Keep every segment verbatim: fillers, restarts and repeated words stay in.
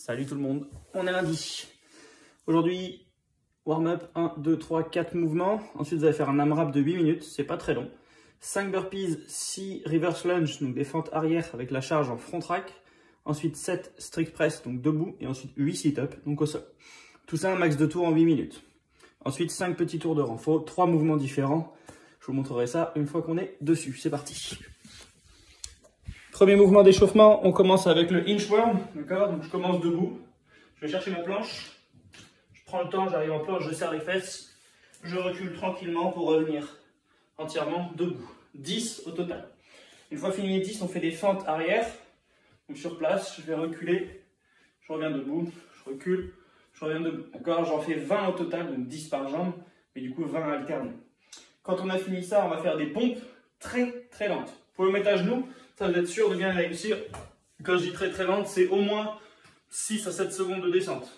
Salut tout le monde, on est lundi. Aujourd'hui, warm-up, un, deux, trois, quatre mouvements. Ensuite, vous allez faire un AMRAP de huit minutes, c'est pas très long. cinq burpees, six reverse lunge, donc des fentes arrière avec la charge en front rack. Ensuite, sept strict press, donc debout. Et ensuite, huit sit-up, donc au sol. Tout ça, un max de tours en huit minutes. Ensuite, cinq petits tours de renfort, trois mouvements différents. Je vous montrerai ça une fois qu'on est dessus. C'est parti. Premier mouvement d'échauffement, on commence avec le inchworm, d'accord? Donc je commence debout, je vais chercher ma planche, je prends le temps, j'arrive en planche, je serre les fesses, je recule tranquillement pour revenir entièrement debout. dix au total. Une fois fini les dix, on fait des fentes arrière, donc sur place, je vais reculer, je reviens debout, je recule, je reviens debout, d'accord? J'en fais vingt au total, donc dix par jambe, mais du coup vingt alternés. Quand on a fini ça, on va faire des pompes très très lentes. Vous pouvez le mettre à genoux. Ça, vous êtes sûr de bien réussir. Quand je dis très très lente, c'est au moins six à sept secondes de descente.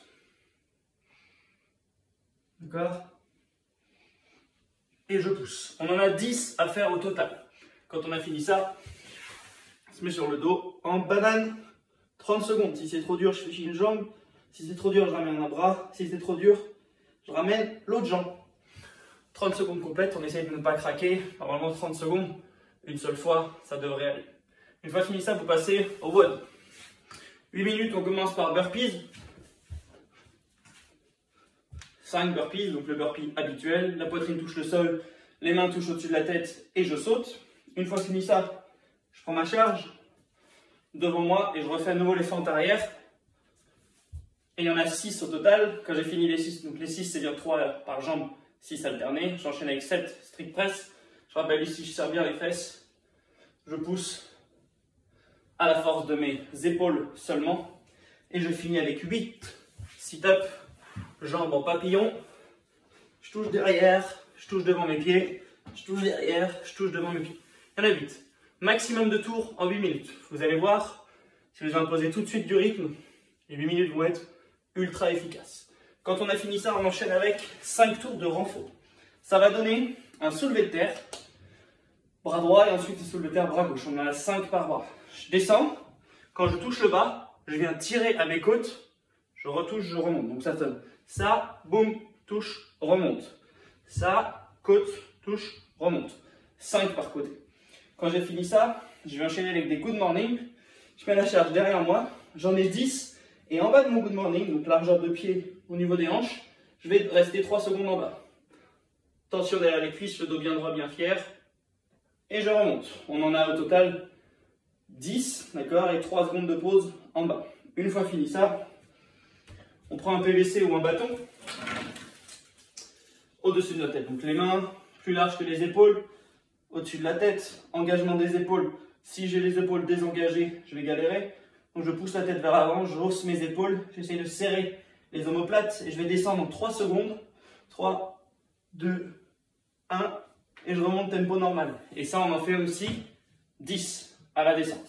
D'accord? Et je pousse. On en a dix à faire au total. Quand on a fini ça, on se met sur le dos en banane. trente secondes. Si c'est trop dur, je fais une jambe. Si c'est trop dur, je ramène un bras. Si c'est trop dur, je ramène l'autre jambe. trente secondes complètes. On essaye de ne pas craquer. Normalement, trente secondes. Une seule fois, ça devrait aller. Une fois fini ça, vous passez au W O D. huit minutes, on commence par burpees. cinq burpees, donc le burpee habituel. La poitrine touche le sol, les mains touchent au-dessus de la tête et je saute. Une fois fini ça, je prends ma charge devant moi et je refais à nouveau les fentes arrière. Et il y en a six au total. Quand j'ai fini les six, donc les six c'est bien trois par jambe, six alternés. J'enchaîne avec sept strict press. Je rappelle ici, je serre bien les fesses. Je pousse à la force de mes épaules seulement. Et je finis avec huit sit-up, jambes en papillon. Je touche derrière, je touche devant mes pieds, je touche derrière, je touche devant mes pieds. Il y en a huit. Maximum de tours en huit minutes. Vous allez voir, si vous imposez tout de suite du rythme, les huit minutes vont être ultra efficaces. Quand on a fini ça, on enchaîne avec cinq tours de renfort. Ça va donner un soulevé de terre, bras droit et ensuite un soulevé de terre, bras gauche. On en a cinq par bras. Je descends, quand je touche le bas, je viens tirer à mes côtes, je retouche, je remonte. Donc ça donne ça, boum, touche, remonte. Ça, côte, touche, remonte. cinq par côté. Quand j'ai fini ça, je vais enchaîner avec des good morning. Je mets la charge derrière moi, j'en ai dix. Et en bas de mon good morning, donc largeur de pied au niveau des hanches, je vais rester trois secondes en bas. Tension derrière les cuisses, le dos bien droit, bien fier. Et je remonte. On en a au total dix, d'accord, et trois secondes de pause en bas. Une fois fini ça, on prend un P V C ou un bâton au-dessus de la tête. Donc les mains plus larges que les épaules, au-dessus de la tête, engagement des épaules. Si j'ai les épaules désengagées, je vais galérer. Donc je pousse la tête vers l'avant, je hausse mes épaules, j'essaie de serrer les omoplates et je vais descendre en trois secondes. trois, deux, un, et je remonte tempo normal. Et ça, on en fait aussi dix à la descente.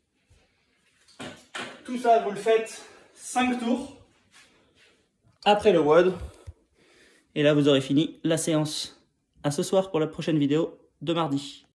Tout ça, vous le faites cinq tours après le W O D. Et là, vous aurez fini la séance. À ce soir pour la prochaine vidéo de mardi.